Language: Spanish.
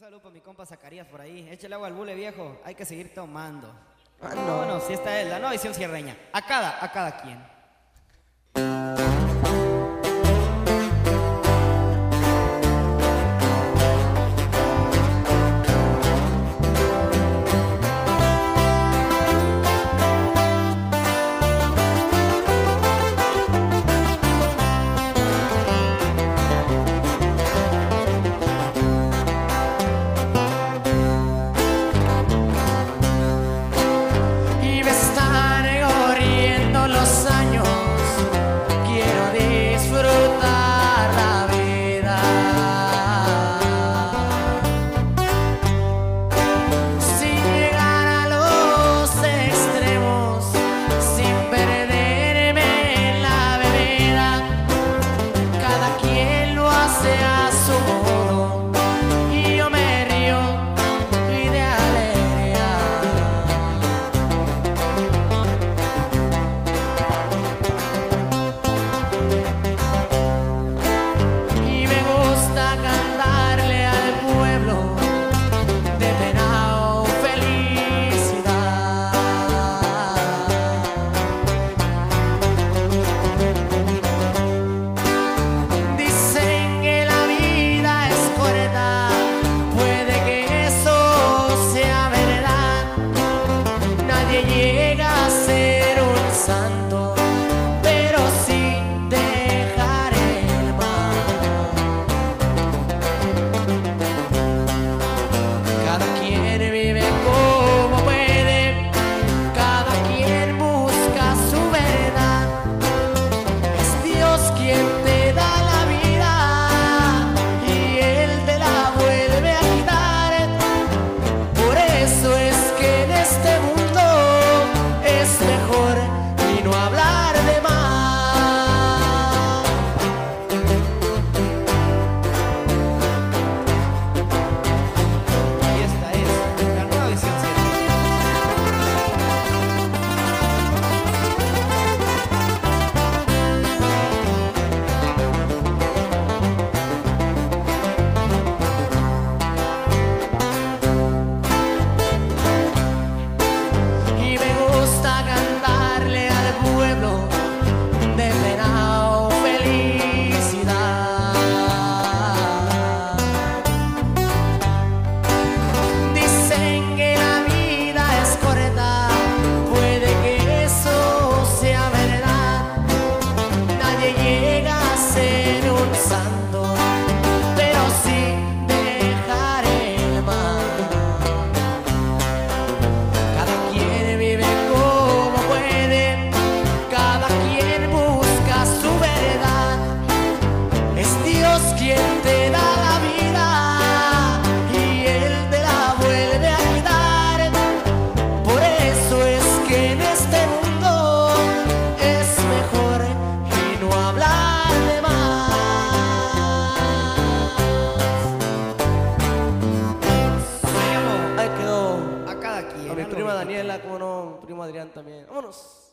saludo para mi compa Zacarías por ahí. Échale agua al bule, viejo. Hay que seguir tomando. Ah, no. No, si esta es la nueva edición cierreña. A cada quien. Llega a ser un santo, pero sí dejar el mal. Cada quien vive como puede, cada quien busca su verdad. Es Dios quien te da la vida y Él te la vuelve a quitar. Por eso es que en este mundo es mejor ni no hablar de más. Y esta es la nueva edición cierreña. Y me gusta cantarle al pueblo de pena o felicidad. Dicen que la vida es corta, puede que eso sea verdad. Nadie llega a ser un santo, pero sí dejar el mal. Cada quien vive como puede, cada quien busca su verdad. Es Dios quien te da la vida y Él te la vuelve a quitar. Por eso es que en este mundo es mejor y no hablar de más. Me llamo Ahí quedó. a cada quien. A mi algo prima bonito. Daniela, como no, mi primo Adrián también. Vámonos.